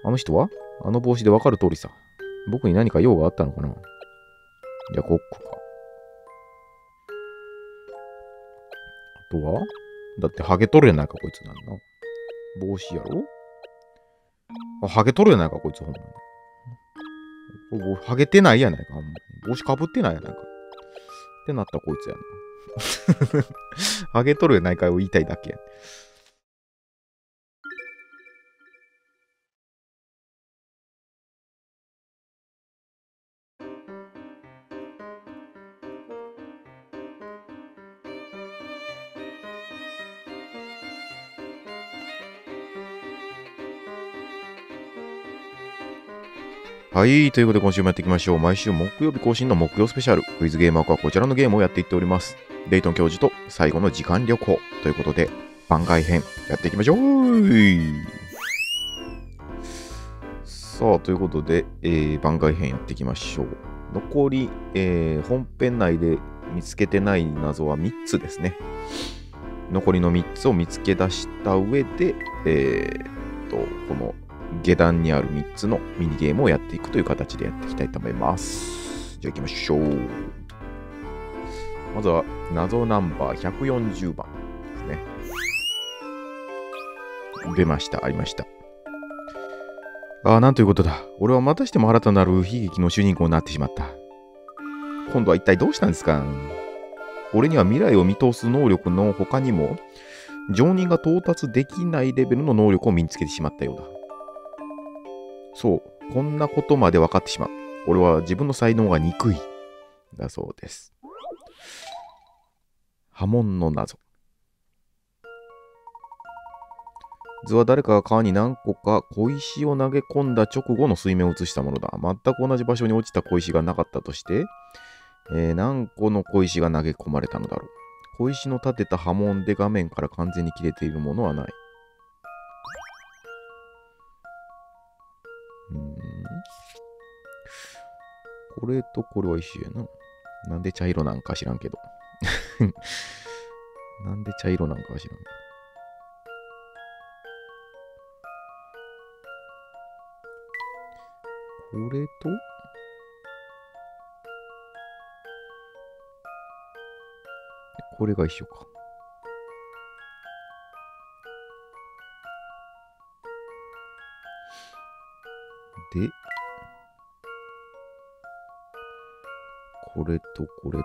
あの人はあの帽子でわかる通りさ。僕に何か用があったのかな。じゃあ、こっか。あとはだってハゲとるやないか、こいつなんな。帽子やろ。あ、ハゲとるやないか、こいつほんまに。ハゲてないやないか、ほんまに。帽子かぶってないやないか。ってなったこいつやな。ハゲとるやないかを言いたいだけや。はい。ということで今週もやっていきましょう。毎週木曜日更新の木曜スペシャル。クイズゲームはこちらのゲームをやっていっております。レイトン教授と最後の時間旅行ということで番外編やっていきましょう。さあ、ということで、番外編やっていきましょう。残り、本編内で見つけてない謎は3つですね。残りの3つを見つけ出した上で、この下段にある3つのミニゲームをやっていくという形でやっていきたいと思います。じゃあ行きましょう。まずは謎ナンバー140番ですね。出ました。ありました。なんということだ。俺はまたしても新たなる悲劇の主人公になってしまった。今度は一体どうしたんですか？俺には未来を見通す能力の他にも、常人が到達できないレベルの能力を身につけてしまったようだ。そう、こんなことまで分かってしまう。俺は自分の才能が憎い。だそうです。波紋の謎。図は誰かが川に何個か小石を投げ込んだ直後の水面を映したものだ。全く同じ場所に落ちた小石がなかったとして、何個の小石が投げ込まれたのだろう。小石の立てた波紋で画面から完全に切れているものはない。これとこれは一緒やな。なんで茶色なんか知らんけど。なんで茶色なんか知らんけど。これとこれが一緒か。で、これとこれと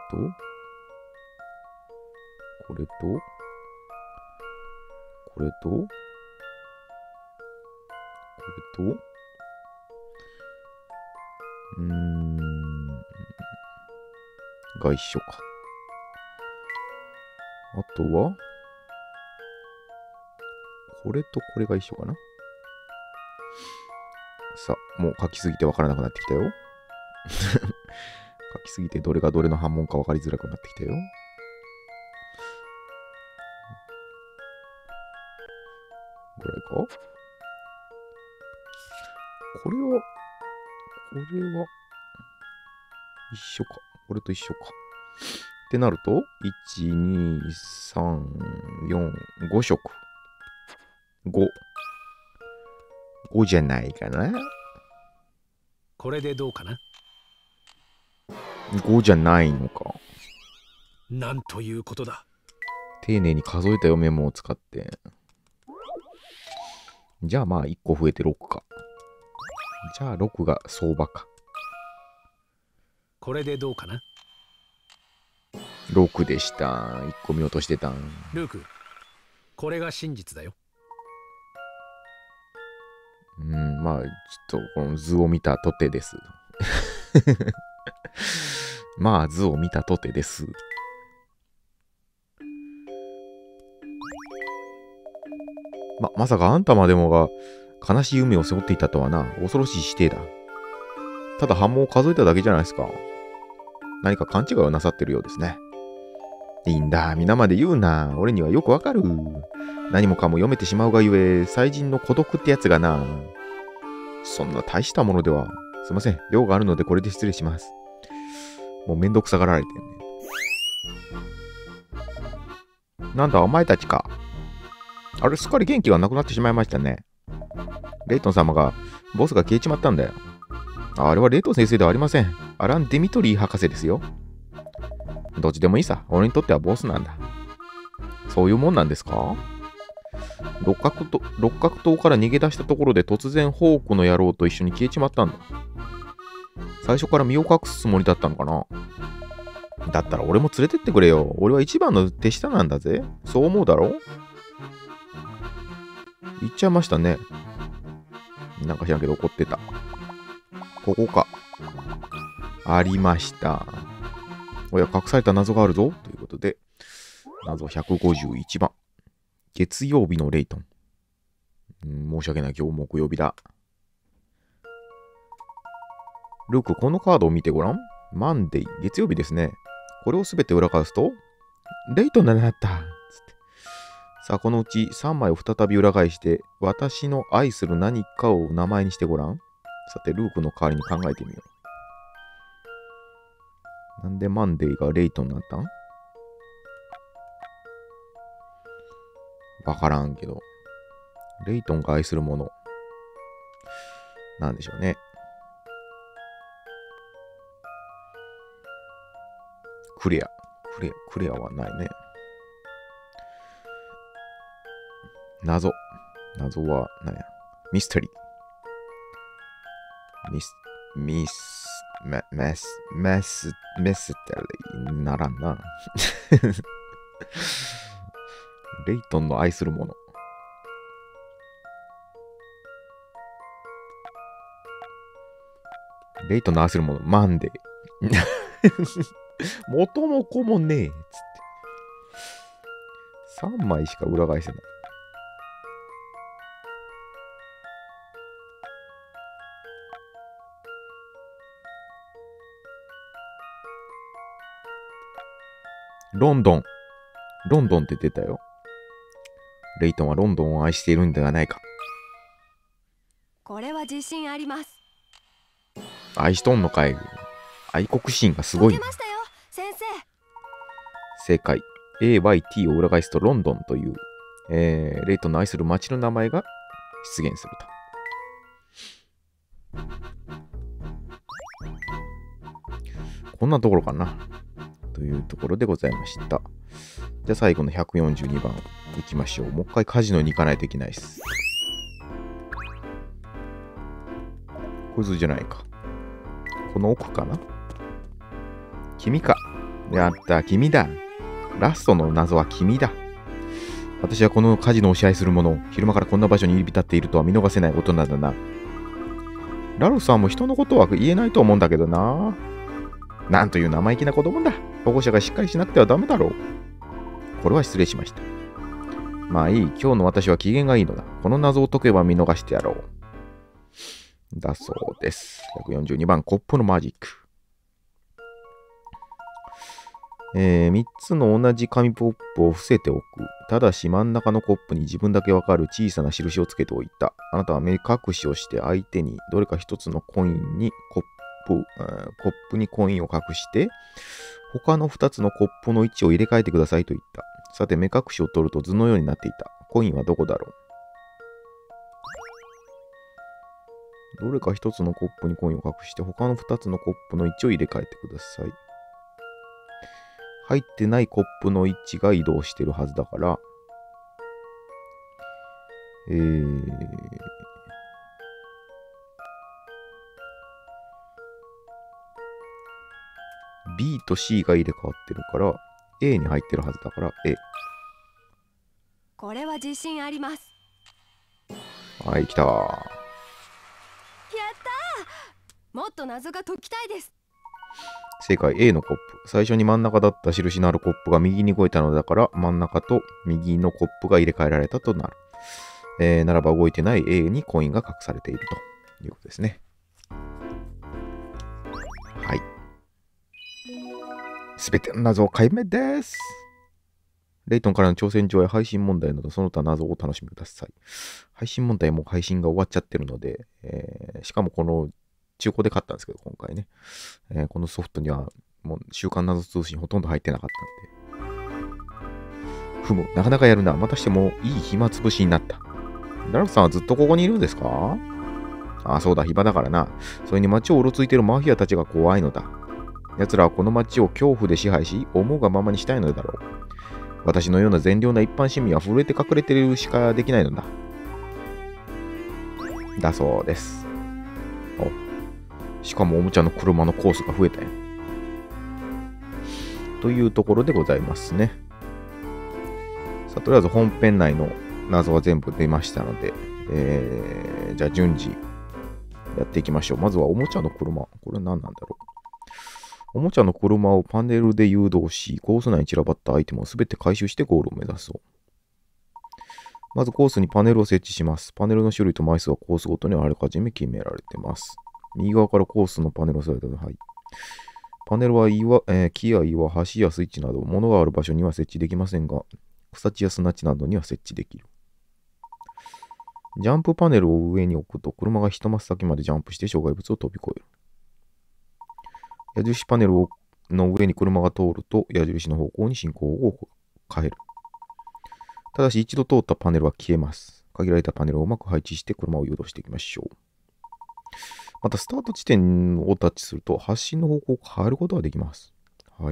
これとこれとこれとが一緒か。あとはこれとこれが一緒かな。さあ、もう書きすぎてわからなくなってきたよ。書きすぎてどれがどれの波紋か分かりづらくなってきたよ。ぐらいか。これは一緒か。これと一緒か。ってなると、1、2、3、4、5色。5じゃないかな。 これでどうかな。 5じゃないのか。 なんということだ。 丁寧に数えたよ、メモを使って。じゃあまあ1個増えて6か。じゃあ6が相場か。 これでどうかな。 6でした。1個見落としてた。 ルーク、これが真実だよ。 まあ、ちょっとこの図を見たとてです。まあ、図を見たとてです。まさかあんたまでもが悲しい夢を背負っていたとはな。恐ろしい指定だ。ただ波紋を数えただけじゃないですか。何か勘違いをなさってるようですね。いいんだ。皆まで言うな。俺にはよくわかる。何もかも読めてしまうがゆえ、祭人の孤独ってやつがな。そんな大したものでは。すいません。用があるのでこれで失礼します。もうめんどくさがられてんね。なんだ、お前たちか。あれ、すっかり元気がなくなってしまいましたね。レイトン様がボスが消えちまったんだよ。あれはレイトン先生ではありません。アラン・デミトリー博士ですよ。どっちでもいいさ。俺にとってはボスなんだ。そういうもんなんですか？六角塔から逃げ出したところで突然ホークの野郎と一緒に消えちまったんだ。最初から身を隠すつもりだったのかな？だったら俺も連れてってくれよ。俺は一番の手下なんだぜ。そう思うだろ？言っちゃいましたね。なんか知らんけど怒ってた。ここか。ありました。おや、隠された謎があるぞ。ということで、謎151番。月曜日のレイトン。申し訳ない。今日木曜日だ。ルーク、このカードを見てごらん。マンデー、月曜日ですね。これをすべて裏返すと、レイトンだなった。つって。さあ、このうち3枚を再び裏返して、私の愛する何かを名前にしてごらん。さて、ルークの代わりに考えてみよう。なんでマンデーがレイトンになったん？わからんけど。レイトンが愛するもの。なんでしょうね。クレアはないね。謎は何や。ミステリー。メステリーならんな。レイトンの愛するもの。レイトンの愛するもの。マンデー。元も子もねえ。つって。3枚しか裏返せない。ロンドンって出たよ。レイトンはロンドンを愛しているんではないか。 これは自信あります。 愛しとんのかい。愛国心がすごい。 解けましたよ、先生。 正解。AYT を裏返すとロンドンという、レイトンの愛する街の名前が出現すると。こんなところかな。というところでございました。じゃあ最後の142番いきましょう。もう一回カジノに行かないといけないです。こいつじゃないか。この奥かな？君か。やった、君だ。ラストの謎は君だ。私はこのカジノを支配する者、昼間からこんな場所に入り浸っているとは見逃せない大人だな。ラルフさんも人のことは言えないと思うんだけどな。なんという生意気な子供だ。保護者がしっかりしなくてはダメだろう。これは失礼しました。まあいい、今日の私は機嫌がいいのだ。この謎を解けば見逃してやろう。だそうです。142番、コップのマジック。3つの同じ紙ポップを伏せておく。ただし真ん中のコップに自分だけわかる小さな印をつけておいた。あなたは目隠しをして相手にどれか一つのコインにコップにコインを隠して、他の2つのコップの位置を入れ替えてくださいと言った。さて、目隠しを取ると図のようになっていた。コインはどこだろう？どれか1つのコップにコインを隠して、他の2つのコップの位置を入れ替えてください。入ってないコップの位置が移動してるはずだから、B と C が入れ替わってるから A に入ってるはずだから A。 これは自信あります。 はい、来た。 やったー。もっと謎が解きたいです。 正解。 A のコップ。最初に真ん中だった印のあるコップが右に動いたのだから真ん中と右のコップが入れ替えられたとなる。ならば動いてない A にコインが隠されているということですね。はい。すべての謎を解明です。レイトンからの挑戦状や配信問題などその他謎をお楽しみください。配信問題も配信が終わっちゃってるので、しかもこの中古で買ったんですけど、今回ね、このソフトにはもう週刊謎通信ほとんど入ってなかったんで。ふむ、なかなかやるな。またしてもいい暇つぶしになった。ラルフさんはずっとここにいるんですか？ あ、そうだ、暇だからな。それに街をうろついているマフィアたちが怖いのだ。奴らはこの街を恐怖で支配し、思うがままにしたいのだろう。私のような善良な一般市民は震えて隠れているしかできないのだ。だそうです。しかもおもちゃの車のコースが増えたよ。というところでございますね。さあ、とりあえず本編内の謎は全部出ましたので、じゃあ順次やっていきましょう。まずはおもちゃの車。これ何なんだろう。おもちゃの車をパネルで誘導し、コース内に散らばったアイテムをすべて回収してゴールを目指そう。まずコースにパネルを設置します。パネルの種類と枚数はコースごとにあらかじめ決められています。右側からコースのパネルを添えてください。パネルは木や岩、橋やスイッチなど物がある場所には設置できませんが、草地や砂地などには設置できる。ジャンプパネルを上に置くと車が一マス先までジャンプして障害物を飛び越える。矢印パネルの上に車が通ると矢印の方向に進行を変える。ただし一度通ったパネルは消えます。限られたパネルをうまく配置して車を誘導していきましょう。またスタート地点をタッチすると発進の方向を変えることができます。はい。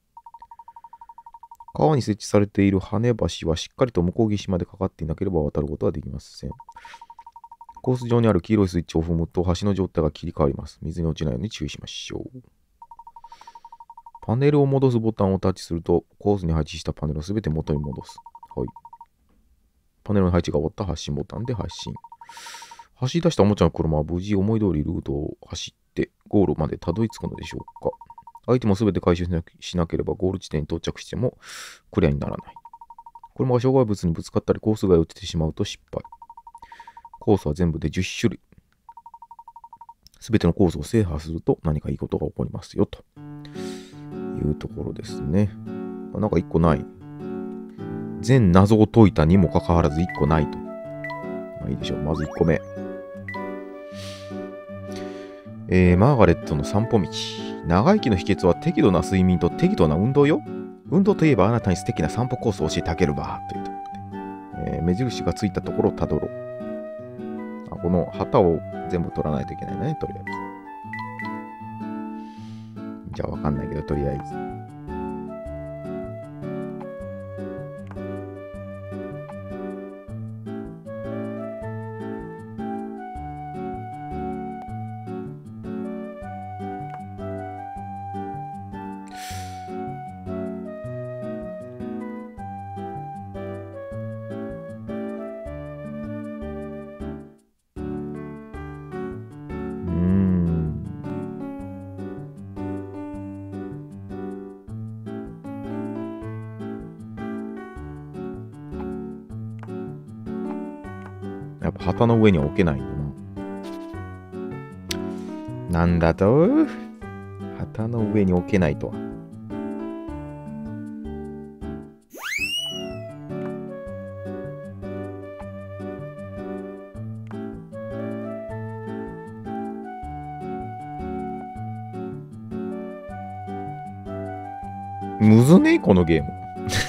川に設置されている跳ね橋はしっかりと向こう岸までかかっていなければ渡ることはできません。コース上にある黄色いスイッチを踏むと橋の状態が切り替わります。水に落ちないように注意しましょう。パネルを戻すボタンをタッチするとコースに配置したパネルをすべて元に戻す。はい。パネルの配置が終わった発進ボタンで発進。走り出したおもちゃの車は無事思い通りルートを走ってゴールまでたどり着くのでしょうか。アイテムをすべて回収しなければゴール地点に到着してもクリアにならない。車が障害物にぶつかったりコース外を落ちてしまうと失敗。コースは全部で10種類。すべてのコースを制覇すると何かいいことが起こりますよというところですね。なんか1個ない。全謎を解いたにもかかわらず1個ないと。まあいいでしょう。まず1個目。マーガレットの散歩道。長生きの秘訣は適度な睡眠と適度な運動よ。運動といえばあなたに素敵な散歩コースを教えてあげるわ。というところで、目印がついたところをたどろう。この旗を全部取らないといけないね、とりあえず。じゃあわかんないけど、とりあえず。やっぱ旗の上には置けないんだな。なんだと？旗の上に置けないとは。むずねえこのゲーム。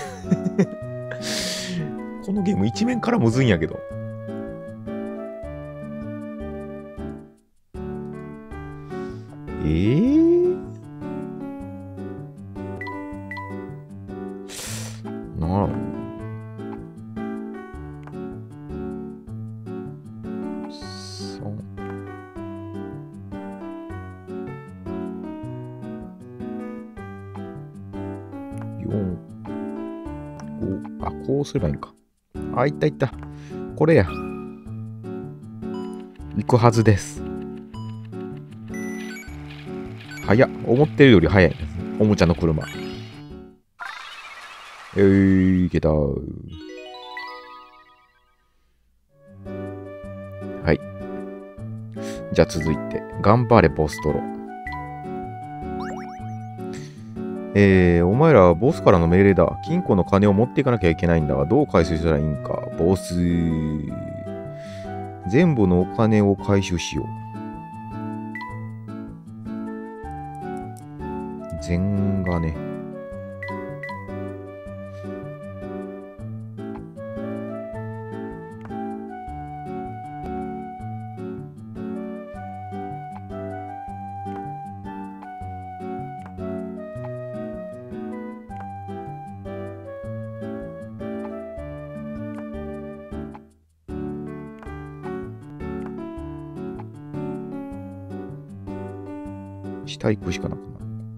このゲーム一面からむずいんやけど。なる4、5、あ、こうすればいいんか。あ、いったいった。これや。行くはずです。早っ。思ってるより早いです。おもちゃの車。いけた。はい。じゃあ続いて、頑張れボストロ。お前らはボスからの命令だ。金庫の金を持っていかなきゃいけないんだが、どう回収したらいいんか。ボス。全部のお金を回収しよう。全金。 下行くしかなくなる。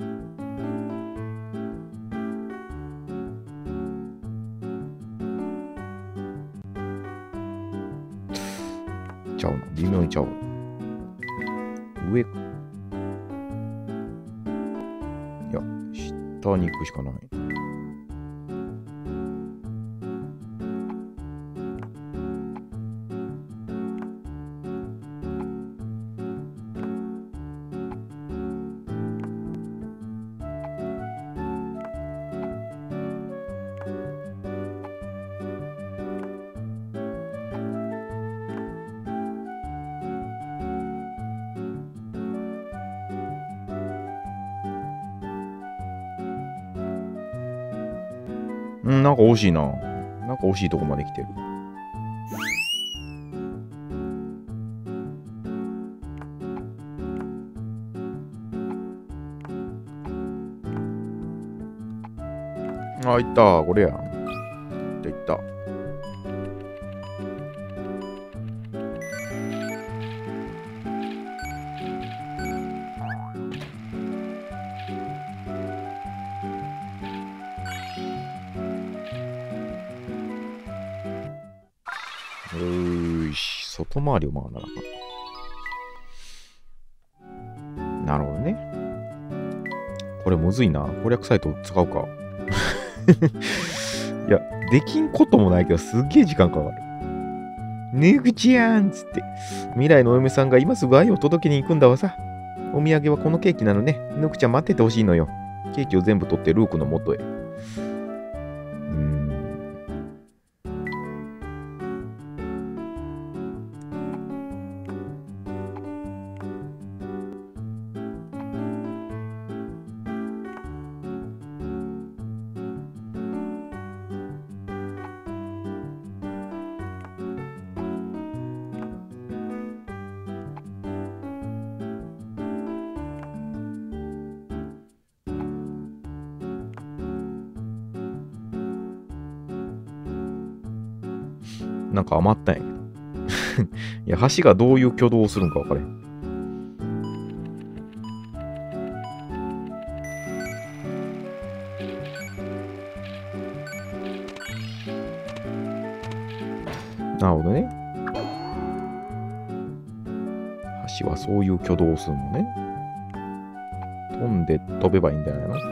ちゃうな。微妙にちゃう。上か。いや、下に行くしかない。なんか惜しいな。なんか惜しいとこまで来てる。あ、いった。これや。いったいった。外回りを回らなかった。なるほどね。これむずいな。攻略サイト使うか。いや、できんこともないけど、すっげえ時間かかる。ぬぐちやんつって。未来のお嫁さんが今すぐ愛を届けに行くんだわさ。お土産はこのケーキなのね。ぬくちゃん待っててほしいのよ。ケーキを全部取ってルークの元へ。なんか余ったんやけど。いや、橋がどういう挙動をするんか分かれん。なるほどね。橋はそういう挙動をするのね。飛んで飛べばいいんじゃないの？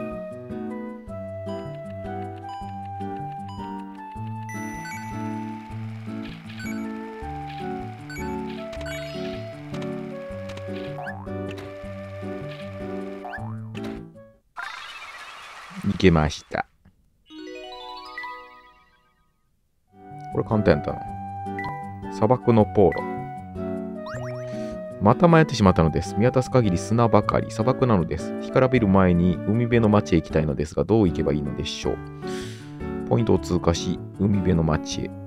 いけました。これ簡単やったな。砂漠のポーロ。また迷ってしまったのです。見渡す限り砂ばかり。砂漠なのです。干からびる前に海辺の町へ行きたいのですが、どう行けばいいのでしょう。ポイントを通過し、海辺の町へ。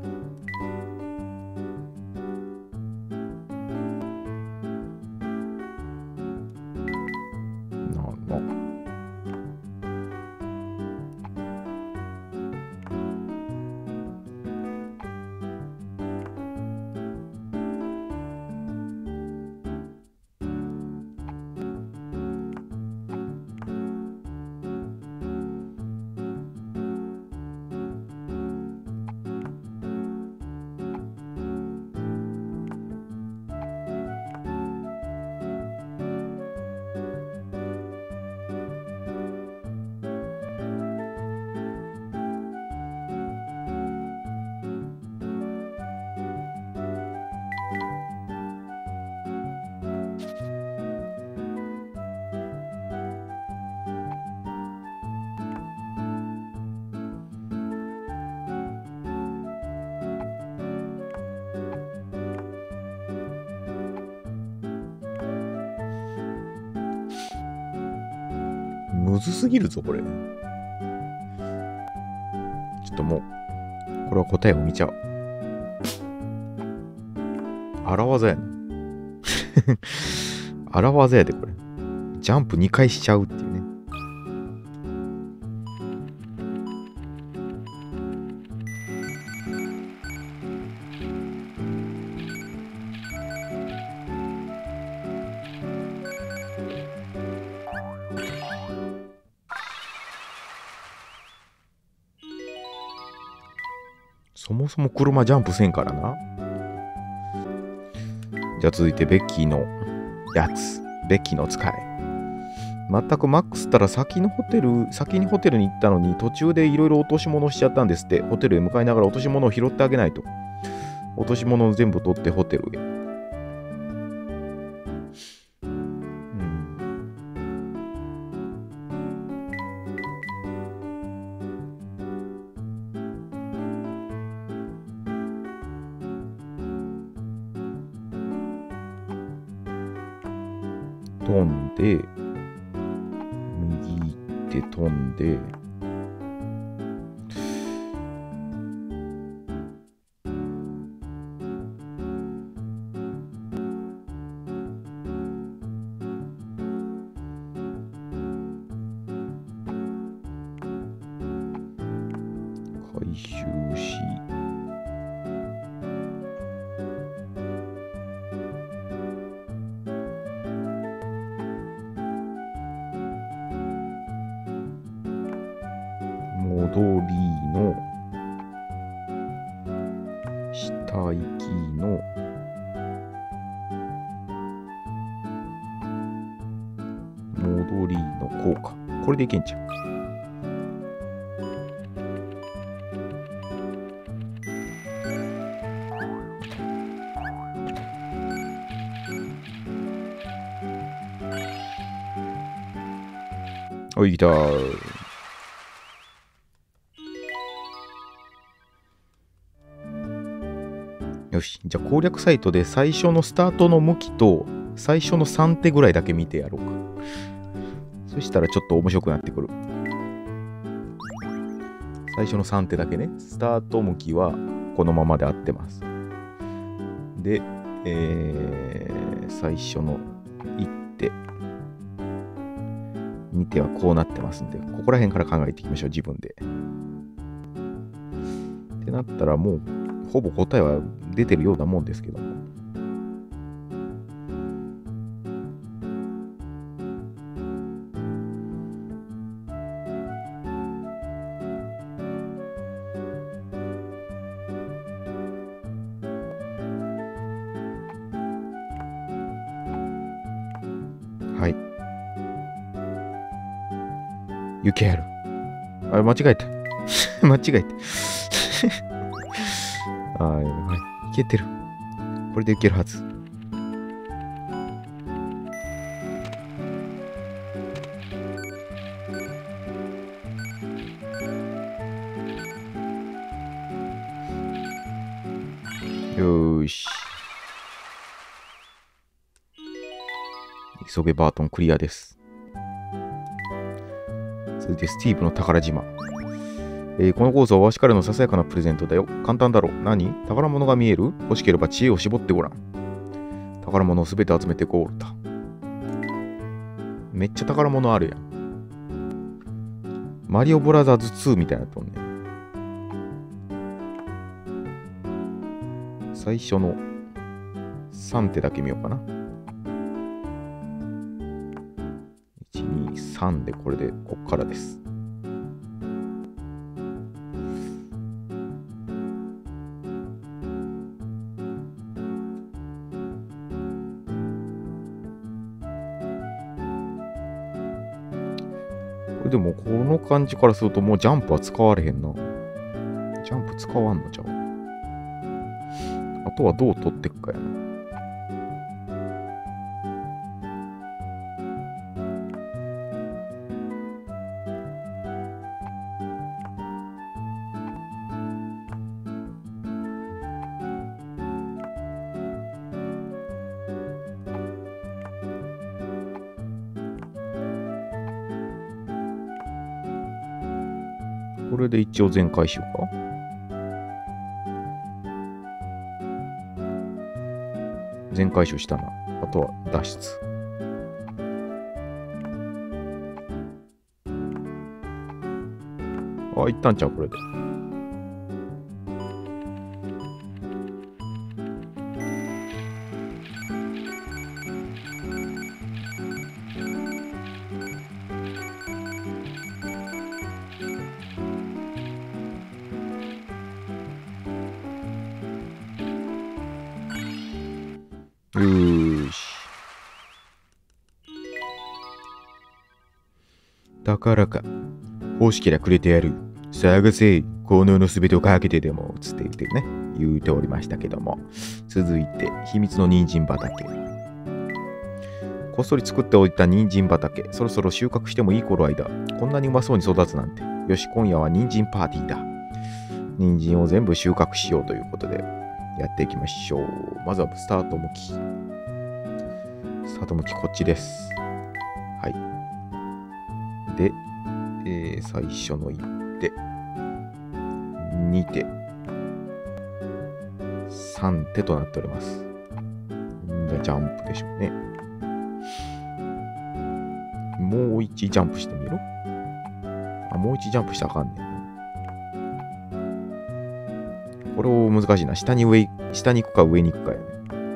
むずすぎるぞ、これ。ちょっともう、これは答えを見ちゃう。荒技やね。荒技やで、これ。ジャンプ2回しちゃうっていうね。 そもそも車ジャンプせんからな。じゃあ続いてベッキーのやつ。ベッキーの使い。全くマックスったら先にホテルに行ったのに途中でいろいろ落とし物しちゃったんですって。ホテルへ向かいながら落とし物を拾ってあげないと。落とし物を全部取ってホテルへ。飛んで、右行って飛んで、回収し、戻りの下行きの戻りの効果。これでいけんちゃう。おい、来たー。よし、じゃあ攻略サイトで最初のスタートの向きと最初の3手ぐらいだけ見てやろうか。そしたらちょっと面白くなってくる。最初の3手だけね。スタート向きはこのままで合ってます。で、最初の1手、2手はこうなってますんで、ここら辺から考えていきましょう、自分で。ってなったらもうほぼ答えは出てるようなもんですけども。はい。雪ある。あれ、間違えた。間違えた。はい、いけてる。これでいけるはず。よーし。急げバートンクリアです。続いてスティーブの宝島。このコースはわしからのささやかなプレゼントだよ。簡単だろ。何？宝物が見える？欲しければ知恵を絞ってごらん。宝物をすべて集めてゴールだ。めっちゃ宝物あるやん。マリオブラザーズ2みたいなとんね。最初の3手だけ見ようかな。1、2、3でこれでこっからです。でもこの感じからするともうジャンプは使われへんな。ジャンプ使わんのちゃう。あとはどう取ってくかやな。これで一応全回収か。全回収したな。あとは脱出。あ、いったんちゃうこれで。 ーし。宝か。欲しけりゃくれてやる。探せ。この世のすべてをかけてでも。つって言ってね。言うておりましたけども。続いて、秘密の人参畑。こっそり作っておいた人参畑。そろそろ収穫してもいい頃合いだ。こんなにうまそうに育つなんて。よし、今夜は人参パーティーだ。人参を全部収穫しようということで、やっていきましょう。まずはスタート向き。スタート向きこっちです。はい。で、最初の1手、2手、3手となっております。じゃあジャンプでしょうね。もう1ジャンプしてみろ。あ、もう1ジャンプしたらあかんねん。これを難しいな。下に行くか上に行くかやね。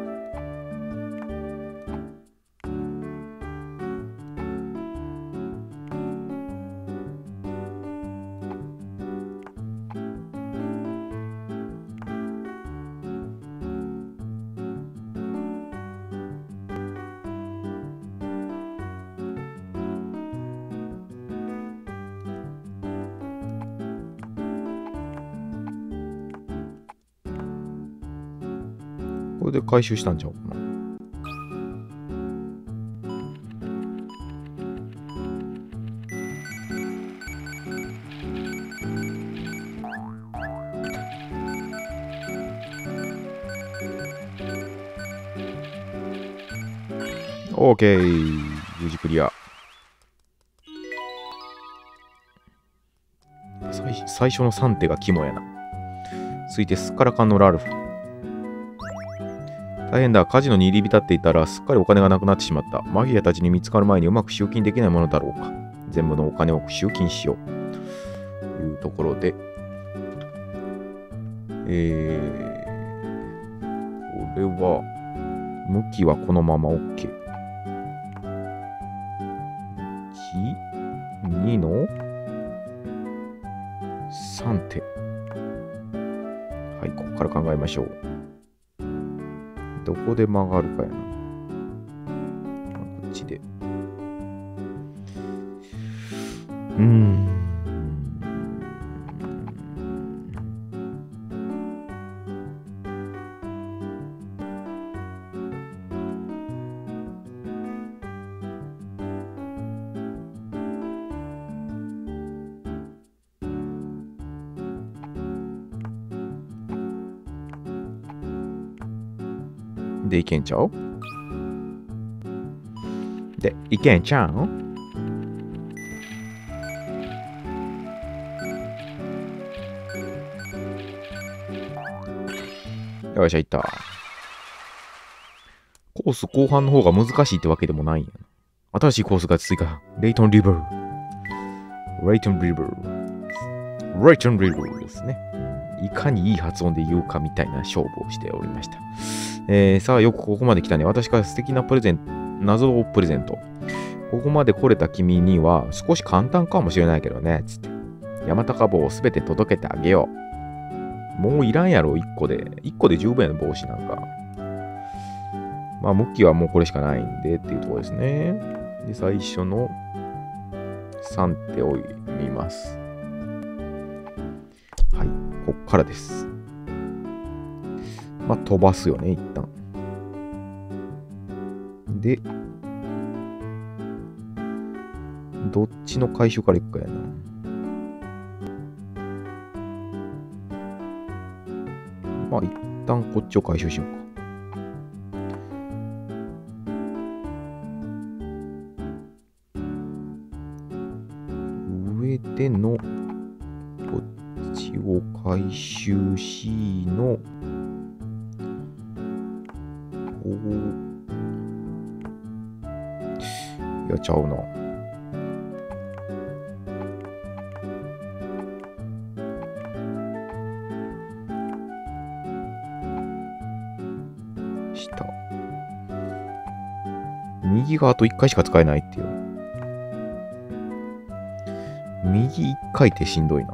これで回収したんちゃうかな。OK。無事クリア。最初の3手が肝やな。続いてすっからかんのラルフ。大変だ。カジノに入り浸っていたらすっかりお金がなくなってしまった。マフィアたちに見つかる前にうまく集金できないものだろうか。全部のお金を集金しよう。というところで、これは、向きはこのまま OK。1、2の3手。はい、ここから考えましょう。どこで曲がるかやな。こっちで。で、いけんちゃう？で、いけんちゃう？よいしょ、いった。コース後半の方が難しいってわけでもないんやな。新しいコースが追加。レイトンリバー。レイトンリバー。レイトンリバーですね。いかにいい発音で言うかみたいな勝負をしておりました。さあ、よくここまで来たね。私から素敵な謎をプレゼント。ここまで来れた君には少し簡単かもしれないけどね。つって。山高帽をすべて届けてあげよう。もういらんやろ、1個で。1個で十分やの、帽子なんか。まあ、向きはもうこれしかないんでっていうところですね。で、最初の3手を見ます。はい、こっからです。まあ、飛ばすよね、一旦。で、どっちの回収からいくかやな。まあ、一旦こっちを回収しようか。上での、こっちを回収しの、いやちゃうな。下。右があと1回しか使えないっていう。右1回ってしんどいな。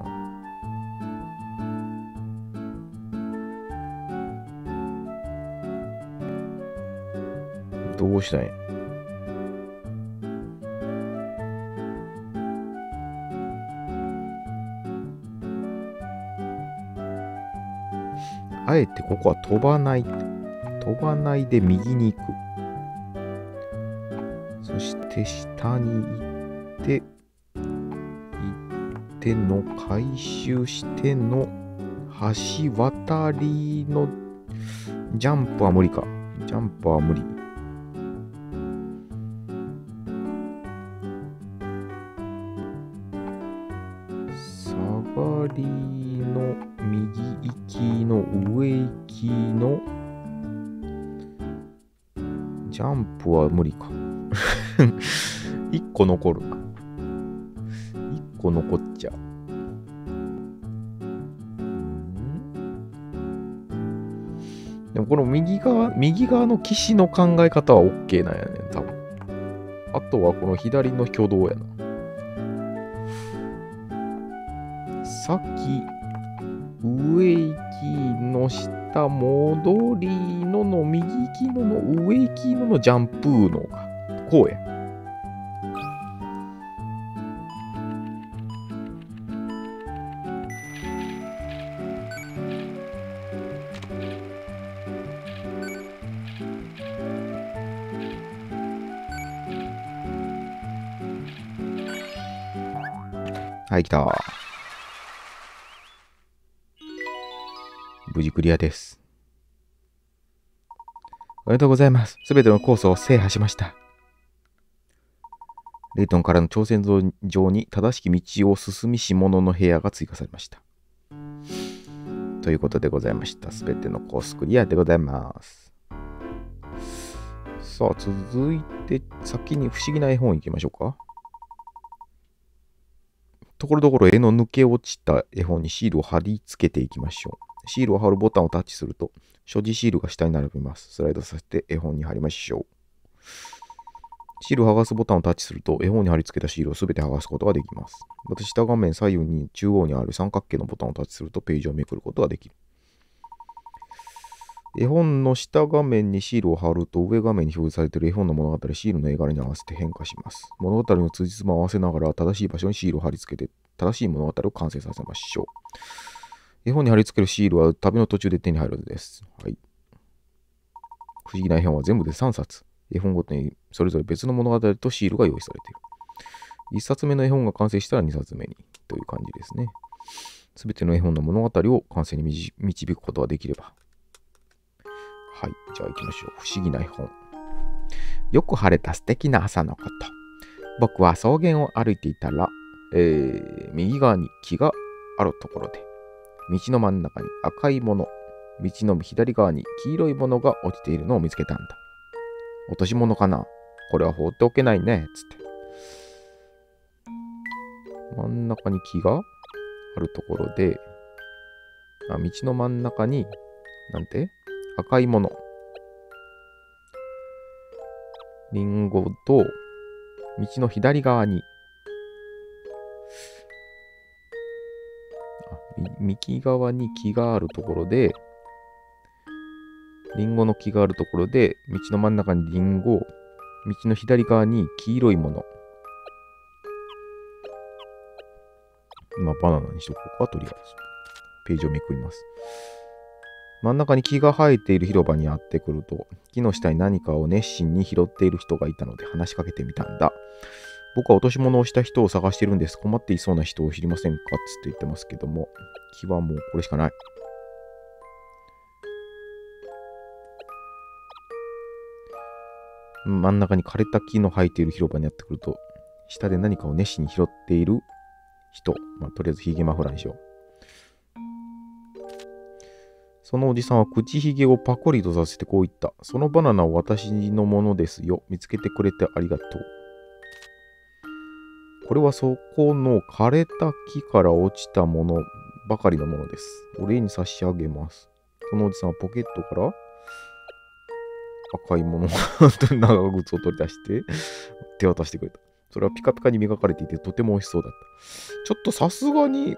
どうしたんや。あえてここは飛ばないで右に行く。そして下に行っての回収しての橋渡りのジャンプは無理か。ジャンプは無理。下がりの右行きの上行きのジャンプは無理か。1個残るな。1個残っちゃう。でもこの右側の岸の考え方は OK なんやねん、多分。あとはこの左の挙動やな。さっき上行きの下戻りの右行きの上行きのジャンプのか。こうや。はい、来た。無事クリアです。おめでとうございます。すべてのコースを制覇しました。レイトンからの挑戦状に正しき道を進みし者の部屋が追加されました。ということでございました。すべてのコースクリアでございます。さあ、続いて先に不思議な絵本いきましょうか。ところどころ絵の抜け落ちた絵本にシールを貼り付けていきましょう。シールを貼るボタンをタッチすると、所持シールが下に並びます。スライドさせて絵本に貼りましょう。シールを剥がすボタンをタッチすると、絵本に貼り付けたシールをすべて剥がすことができます。また下画面左右に中央にある三角形のボタンをタッチすると、ページをめくることができる。絵本の下画面にシールを貼ると、上画面に表示されている絵本の物語、シールの絵柄に合わせて変化します。物語の通じつまを合わせながら、正しい場所にシールを貼り付けて、正しい物語を完成させましょう。絵本に貼り付けるシールは旅の途中で手に入るのです。はい。不思議な絵本は全部で3冊。絵本ごとにそれぞれ別の物語とシールが用意されている。1冊目の絵本が完成したら2冊目にという感じですね。すべての絵本の物語を完成に導くことができれば。はい。じゃあ行きましょう。不思議な絵本。よく晴れた素敵な朝のこと。僕は草原を歩いていたら、右側に木があるところで、道の真ん中に赤いもの、道の左側に黄色いものが落ちているのを見つけたんだ。落とし物かな？これは放っておけないね。つって。真ん中に木があるところで、道の真ん中に、なんて？赤いもの。リンゴと、道の左側に、右側に木があるところで、リンゴの木があるところで、道の真ん中にリンゴ、道の左側に黄色いもの。バナナにしとこうか、とりあえず。ページをめくります。真ん中に木が生えている広場にやってくると、木の下に何かを熱心に拾っている人がいたので話しかけてみたんだ。僕は落とし物をした人を探してるんです。困っていそうな人を知りませんか？つって言ってますけども、木はもうこれしかない。真ん中に枯れた木の生えている広場にやってくると、下で何かを熱心に拾っている人。とりあえずヒゲマフラーにしよう。そのおじさんは口ひげをパコリとさせてこう言った。そのバナナは私のものですよ。見つけてくれてありがとう。これはそこの枯れた木から落ちたものばかりのものです。お礼に差し上げます。そのおじさんはポケットから赤いものと長靴を取り出して手渡してくれた。それはピカピカに磨かれていてとても美味しそうだった。ちょっとさすがに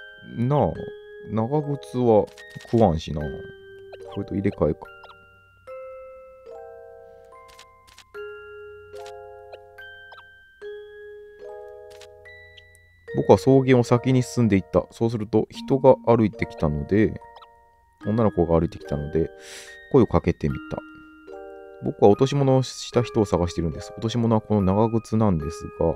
長靴は食わんしな。これと入れ替えか。 僕は草原を先に進んでいった。そうすると、人が歩いてきたので、女の子が歩いてきたので、声をかけてみた。僕は落とし物をした人を探しているんです。落とし物はこの長靴なんですが、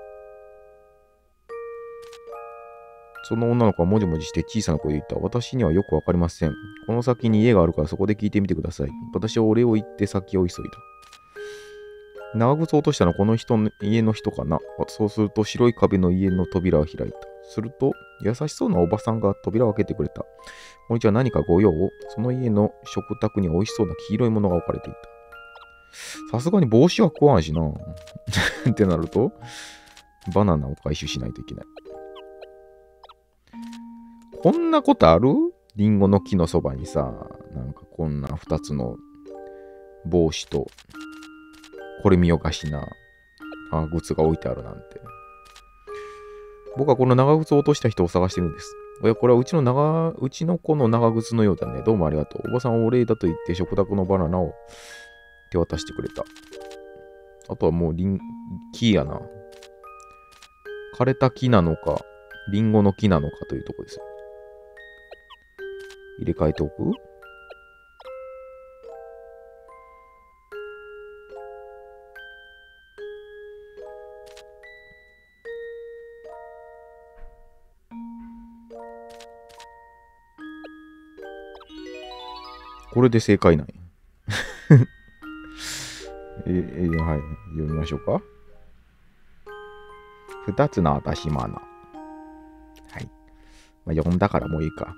その女の子はもじもじして小さな声で言った。私にはよくわかりません。この先に家があるからそこで聞いてみてください。私はお礼を言って先を急いだ。長靴を落としたのはこの人の家の人かな。そうすると白い壁の家の扉を開いた。すると優しそうなおばさんが扉を開けてくれた。こんにちは、何かご用？その家の食卓に美味しそうな黄色いものが置かれていた。さすがに帽子は食わんしな。ってなると、バナナを回収しないといけない。こんなことある？リンゴの木のそばにさ、なんかこんな2つの帽子と、これ見よがしな長靴が置いてあるなんて。僕はこの長靴を落とした人を探してるんです。いや、これはうちの子の長靴のようだね。どうもありがとう。おばさんはお礼だと言って食卓のバナナを手渡してくれた。あとはもう木やな。枯れた木なのか、リンゴの木なのかというところです。入れ替えておく？これで正解なんや。はい。読みましょうか。二つの私マナ。はい。まあ、読んだからもういいか。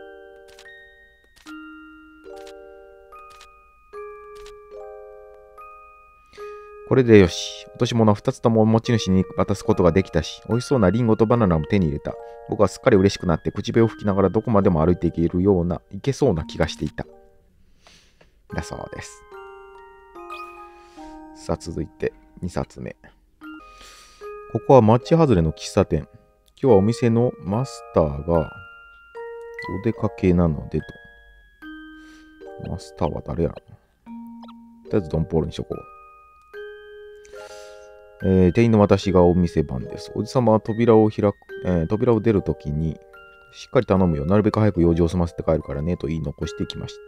これでよし。落とし物は2つとも持ち主に渡すことができたし、美味しそうなリンゴとバナナも手に入れた。僕はすっかり嬉しくなって口笛を吹きながらどこまでも歩いていけそうな気がしていた。だそうです。さあ続いて2冊目。ここは町外れの喫茶店。今日はお店のマスターがお出かけなのでと。マスターは誰やろ？とりあえずドンポールにしとこう。店員の私がお店番です。おじさまは扉を出るときに、しっかり頼むよ。なるべく早く用事を済ませて帰るからね、と言い残してきました。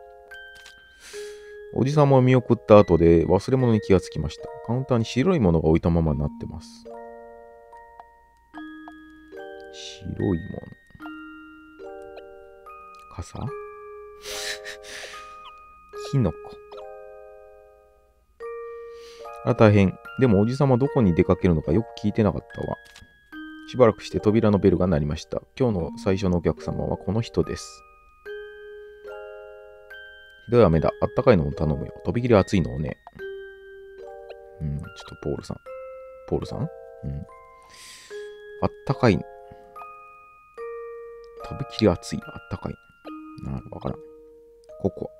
おじさまを見送った後で忘れ物に気がつきました。カウンターに白いものが置いたままになってます。白いもの。傘？キノコ。大変。でもおじさまどこに出かけるのかよく聞いてなかったわ。しばらくして扉のベルが鳴りました。今日の最初のお客様はこの人です。ひどい雨だ。あったかいのを頼むよ。とびきり暑いのをね。ちょっとポールさん。あったかい。とびきり暑い。あったかい。わからん。ココア。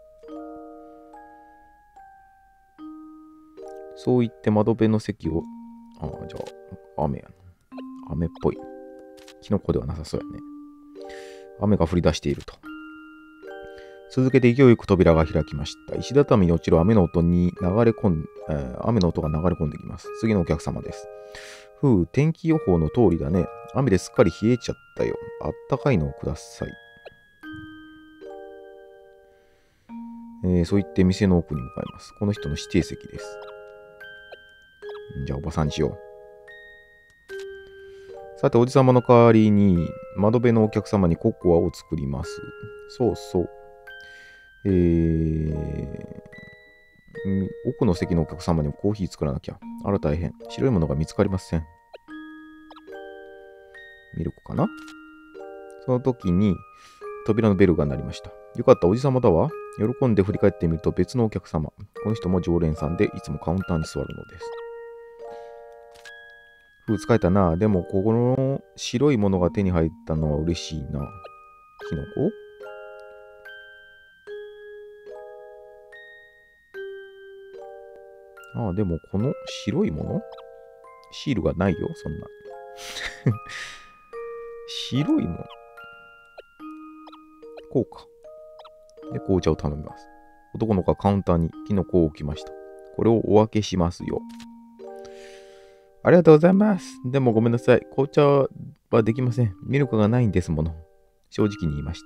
そう言って窓辺の席を、じゃあ、雨やな。雨っぽい。キノコではなさそうやね。雨が降り出していると。続けて勢いよく扉が開きました。石畳に落ちる雨の音が流れ込んできます。次のお客様です。天気予報の通りだね。雨ですっかり冷えちゃったよ。あったかいのをください。そう言って店の奥に向かいます。この人の指定席です。じゃあおばさんにしよう。さておじさまの代わりに窓辺のお客様にココアを作ります。そうそう。奥の席のお客様にもコーヒー作らなきゃ。あら大変。白いものが見つかりません。ミルクかな？その時に扉のベルが鳴りました。よかった、おじさまだわ。喜んで振り返ってみると別のお客様。この人も常連さんでいつもカウンターに座るのです。使えたな。でもここの白いものが手に入ったのは嬉しいな。キノコ？でもこの白いもの？シールがないよ、そんな。白いもの。こうか。で、紅茶を頼みます。男の子がカウンターにキノコを置きました。これをお分けしますよ。 ありがとうございます。でもごめんなさい。紅茶はできません。ミルクがないんですもの。正直に言いました。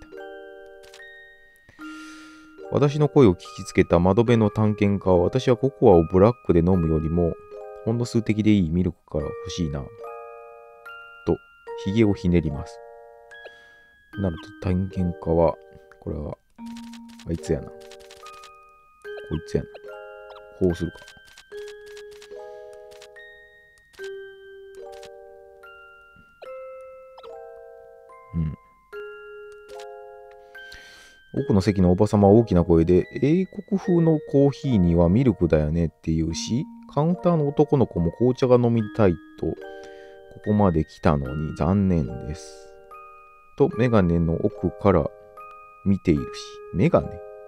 私の声を聞きつけた窓辺の探検家は、私はココアをブラックで飲むよりも、ほんの数滴でいいミルクから欲しいな。と、髭をひねります。なると探検家は、これは、あいつやな。こいつやな。こうするか。奥の席のおばさまは大きな声で、英国風のコーヒーにはミルクだよねって言うし、カウンターの男の子も紅茶が飲みたいと、ここまで来たのに残念です。と、メガネの奥から見ているし、メガネ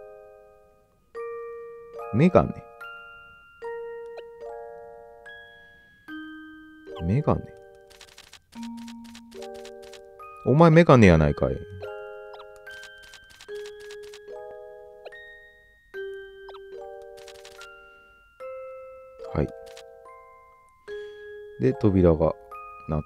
メガネメガネお前メガネやないかい。はい。で、扉が鳴って、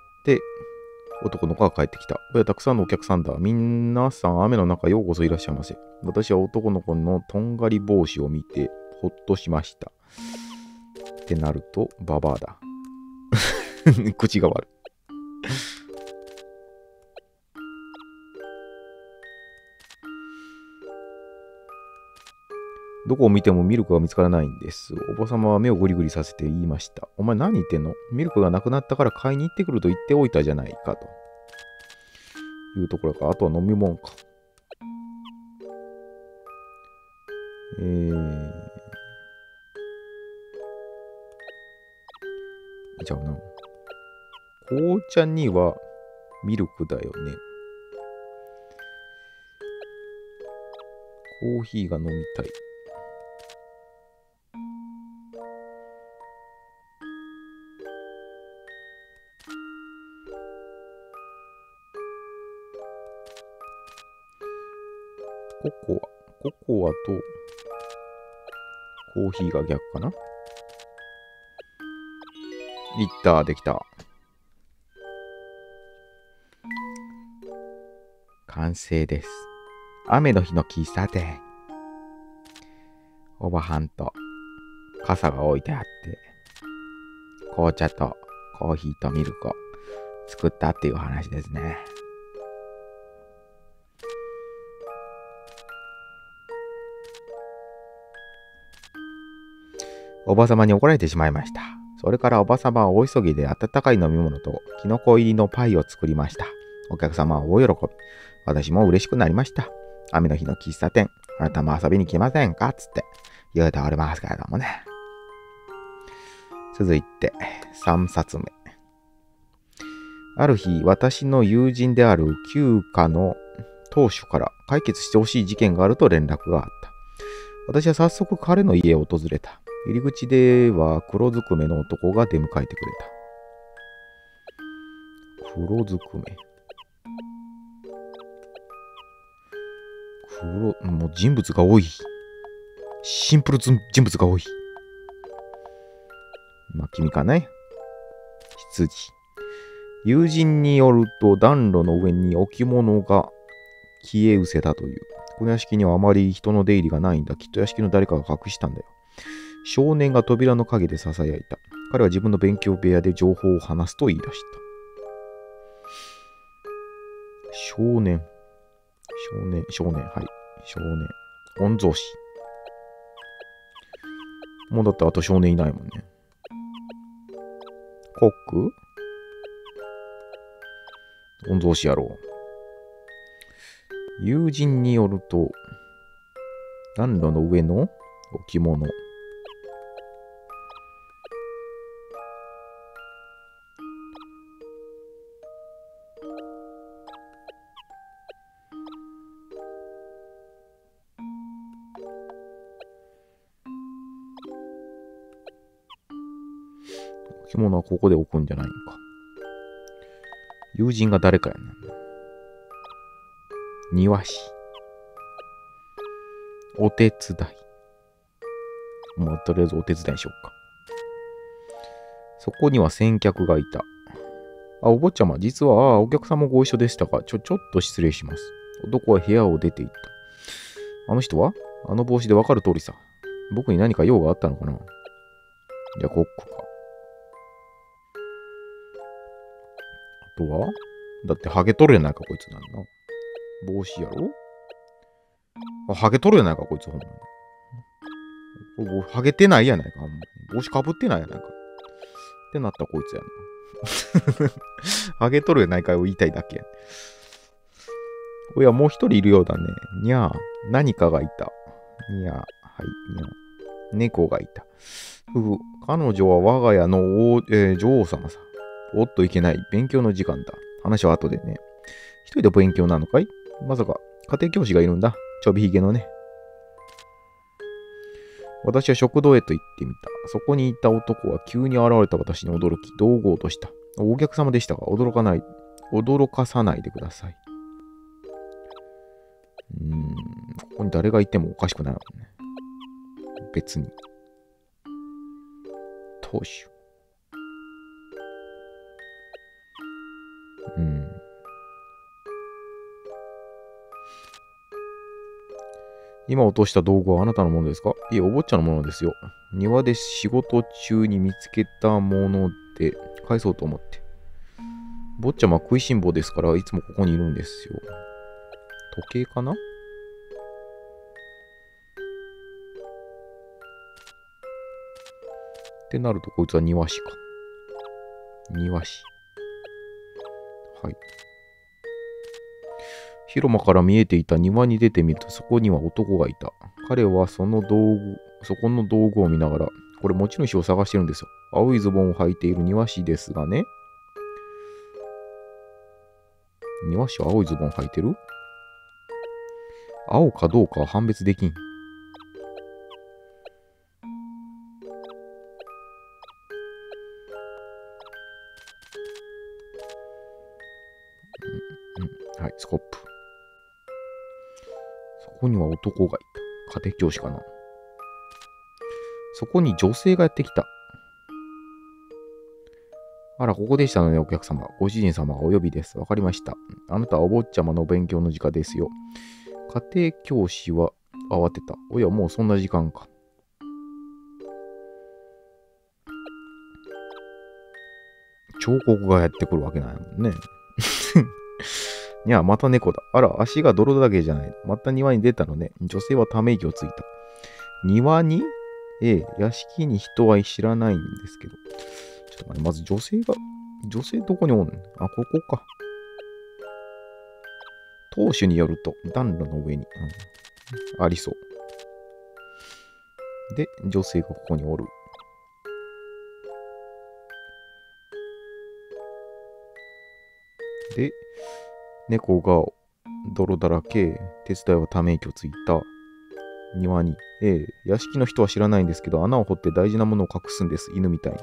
男の子が帰ってきた。おや、たくさんのお客さんだ。皆さん、雨の中、ようこそいらっしゃいませ。私は男の子のとんがり帽子を見て、ほっとしました。ってなると、ババアだ。口が悪い。どこを見てもミルクが見つからないんです。おばさまは目をグリグリさせて言いました。お前何言ってんの？ミルクがなくなったから買いに行ってくると言っておいたじゃないかと。いうところか。あとは飲み物か。じゃあな。紅茶にはミルクだよね。コーヒーが飲みたい。ココアとコーヒーが逆かな。いった、できた。完成です。雨の日の喫茶店。おばはんと傘が置いてあって、紅茶とコーヒーとミルクを作ったっていう話ですね。おばさまに怒られてしまいました。それからおばさまは大急ぎで温かい飲み物とキノコ入りのパイを作りました。お客様は大喜び。私も嬉しくなりました。雨の日の喫茶店、あなたも遊びに来ませんかつって言うておりますけれどもね。続いて3冊目。ある日、私の友人である旧家の当主から解決してほしい事件があると連絡があった。私は早速彼の家を訪れた。入り口では黒ずくめの男が出迎えてくれた。黒ずくめ。もう人物が多い。シンプル人物が多い。まあ、君かね。羊。友人によると暖炉の上に置物が消え失せたという。この屋敷にはあまり人の出入りがないんだ。きっと屋敷の誰かが隠したんだよ。少年が扉の陰で囁いた。彼は自分の勉強部屋で情報を話すと言い出した。少年、はい。少年。御曹司。もうだってあと少年いないもんね。コック？御曹司やろう。友人によると、暖炉の上の置物。置物はここで置くんじゃないのか。友人が誰かやねん。庭師。お手伝い。まあ、とりあえずお手伝いしようか。 そこには先客がいた。あ、お坊ちゃま、実は、お客様ご一緒でしたが、ちょっと失礼します。男は部屋を出て行った。あの人はあの帽子でわかる通りさ。僕に何か用があったのかな。じゃあ、コックか。あとはだって、ハゲとるやないか、こいつなんな。帽子やろあ、ハゲとるやないか、こいつほんまに。ハゲてないやないか、ほんまに。帽子かぶってないやないか。ってなったこいつやな。ハゲとるやないかを言いたいだけや。おや、もう一人いるようだね。にゃあ、何かがいた。にゃあ、はい、にゃあ。猫がいた。彼女は我が家の女王様さ。おっといけない。勉強の時間だ。話は後でね。一人で勉強なのかい？まさか、家庭教師がいるんだ。ちょびひげのね。私は食堂へと行ってみた。そこにいた男は急に現れた私に驚き、道具を落とした。お客様でしたが、驚かさないでください。ここに誰がいてもおかしくないもんね。別に。当主。今落とした道具はあなたのものですか？いえ、お坊ちゃんのものですよ。庭で仕事中に見つけたもので返そうと思って。坊ちゃまは食いしん坊ですから、いつもここにいるんですよ。時計かな？ってなると、こいつは庭師か。庭師。はい。広間から見えていた庭に出てみると、そこには男がいた。彼はそこの道具を見ながら、これ持ち主を探してるんですよ。青いズボンを履いている庭師ですがね。庭師は青いズボンを履いてる？青かどうかは判別できん。はい、スコップ。そこには男がいた。家庭教師かな。そこに女性がやってきた。あら、ここでしたのね、お客様。ご主人様がお呼びです。わかりました。あなたはお坊ちゃまの勉強の時間ですよ。家庭教師は慌てた。おや、もうそんな時間か。彫刻がやってくるわけないもんね。いや、また猫だ。あら、足が泥だらけじゃない。また庭に出たのね。女性はため息をついた。庭に？屋敷に人は知らないんですけど。ちょっと待って、まず女性どこにおんの？あ、ここか。当主によると、暖炉の上に、ありそう。で、女性がここにおる。で、猫が泥だらけ、手伝いはため息をついた。庭に、屋敷の人は知らないんですけど、穴を掘って大事なものを隠すんです、犬みたいに。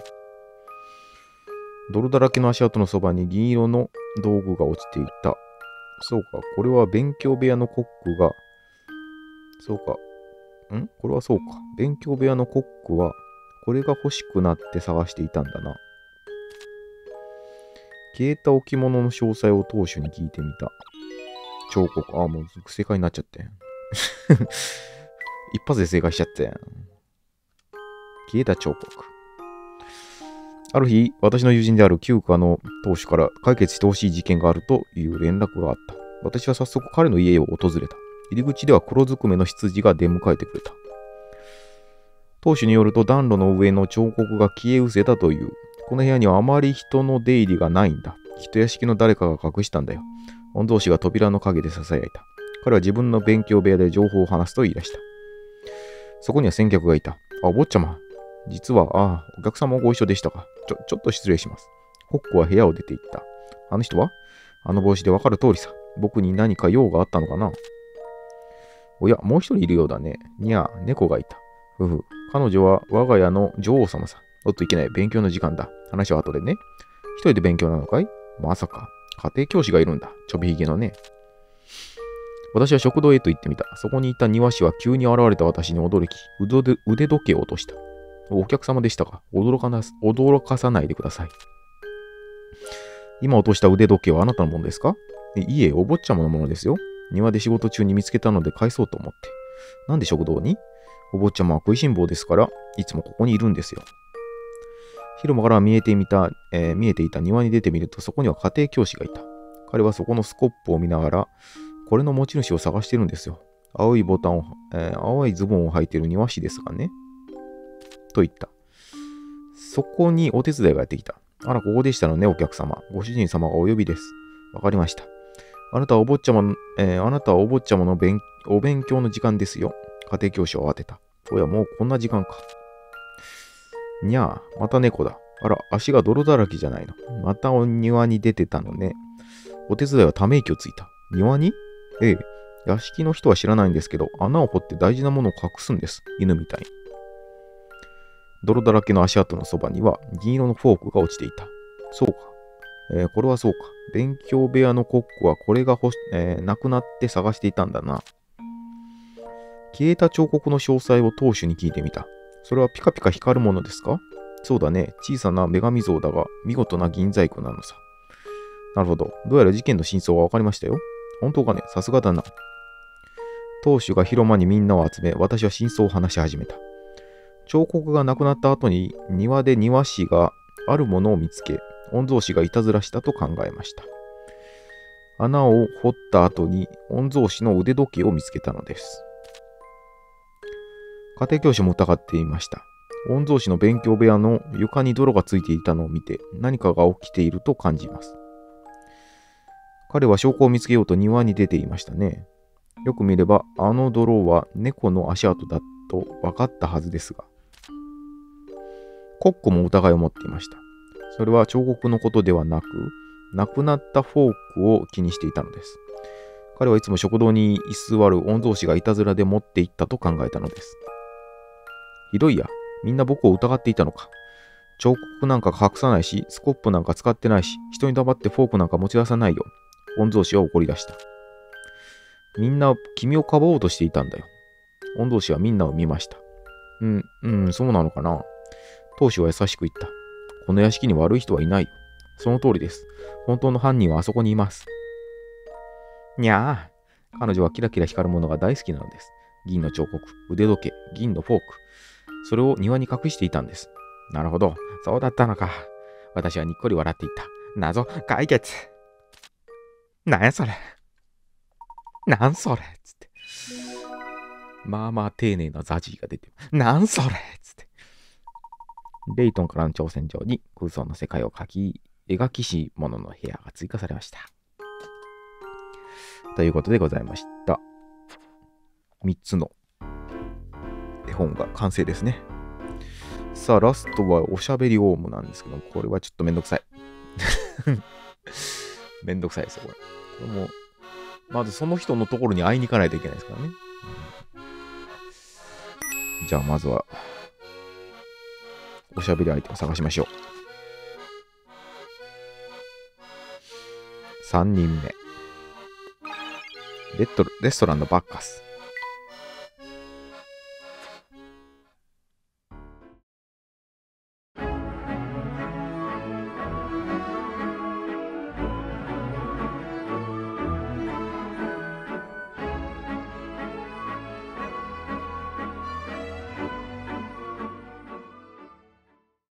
泥だらけの足跡のそばに銀色の道具が落ちていた。そうか、これは勉強部屋のコックが、そうか、これはそうか。勉強部屋のコックは、これが欲しくなって探していたんだな。消えた置物の詳細を当主に聞いてみた。彫刻。あ、もう正解になっちゃったやん。一発で正解しちゃったやん。消えた彫刻。ある日、私の友人である旧家の当主から解決してほしい事件があるという連絡があった。私は早速彼の家を訪れた。入り口では黒ずくめの執事が出迎えてくれた。当主によると暖炉の上の彫刻が消え失せたという。この部屋にはあまり人の出入りがないんだ。きっと屋敷の誰かが隠したんだよ。御曹司が扉の陰で囁いた。彼は自分の勉強部屋で情報を話すと言い出した。そこには先客がいた。あ、お坊ちゃま。実は、お客様もご一緒でしたか。ちょっと失礼します。コックは部屋を出て行った。あの人は？あの帽子でわかる通りさ。僕に何か用があったのかな。おや、もう一人いるようだね。にゃあ、猫がいた。彼女は我が家の女王様さ。おっといけない。勉強の時間だ。話は後でね。一人で勉強なのかい？まさか。家庭教師がいるんだ。ちょびひげのね。私は食堂へと行ってみた。そこにいた庭師は急に現れた私に驚き、腕時計を落とした。 お客様でしたか。驚かさないでください。今落とした腕時計はあなたのものですか？いえ、お坊ちゃまのものですよ。庭で仕事中に見つけたので返そうと思って。なんで食堂に？お坊ちゃまは食いしん坊ですから、いつもここにいるんですよ。広間から見えていた庭に出てみると、そこには家庭教師がいた。彼はそこのスコップを見ながら、これの持ち主を探しているんですよ。青いズボンを履いている庭師ですがね。と言った。そこにお手伝いがやってきた。あら、ここでしたのね、お客様。ご主人様がお呼びです。わかりました。あなたはお坊ちゃまのお勉強の時間ですよ。家庭教師を慌てた。おや、もうこんな時間か。にゃあ、また猫だ。あら、足が泥だらけじゃないの。またお庭に出てたのね。お手伝いはため息をついた。庭に？ええ。屋敷の人は知らないんですけど、穴を掘って大事なものを隠すんです。犬みたいに。泥だらけの足跡のそばには銀色のフォークが落ちていた。そうか。これはそうか。勉強部屋のコックはこれがなくなって探していたんだな。消えた彫刻の詳細を当主に聞いてみた。それはピカピカ光るものですか？そうだね。小さな女神像だが、見事な銀細工なのさ。なるほど。どうやら事件の真相が分かりましたよ。本当かね？さすがだな。当主が広間にみんなを集め、私は真相を話し始めた。彫刻がなくなった後に、庭で庭師があるものを見つけ、御曹司がいたずらしたと考えました。穴を掘った後に、御曹司の腕時計を見つけたのです。家庭教師も疑っていました。御曹司の勉強部屋の床に泥がついていたのを見て、何かが起きていると感じます。彼は証拠を見つけようと庭に出ていましたね。よく見れば、あの泥は猫の足跡だと分かったはずですが。コックも疑いを持っていました。それは彫刻のことではなく、亡くなったフォークを気にしていたのです。彼はいつも食堂に居座る御曹司がいたずらで持っていったと考えたのです。ひどいや、みんな僕を疑っていたのか。彫刻なんか隠さないし、スコップなんか使ってないし、人に黙ってフォークなんか持ち出さないよ。御曹司は怒り出した。みんな君をかばおうとしていたんだよ。御曹司はみんなを見ました。そうなのかな。当主は優しく言った。この屋敷に悪い人はいないよ。その通りです。本当の犯人はあそこにいます。にゃあ、彼女はキラキラ光るものが大好きなのです。銀の彫刻、腕時計、銀のフォーク。それを庭に隠していたんです。なるほど、そうだったのか。私はにっこり笑っていた。謎解決。なんやそれ。なんそれつって。まあまあ丁寧なザジーが出てる。なんそれつって。レイトンからの挑戦状に空想の世界を描きし者の部屋が追加されました。ということでございました。3つの絵本が完成ですね。さあ、ラストはおしゃべりオウムなんですけど、これはちょっとめんどくさい。めんどくさいですよ、これ。これも、まずその人のところに会いに行かないといけないですからね。じゃあ、まずは、おしゃべり相手を探しましょう。3人目。レストランのバッカス。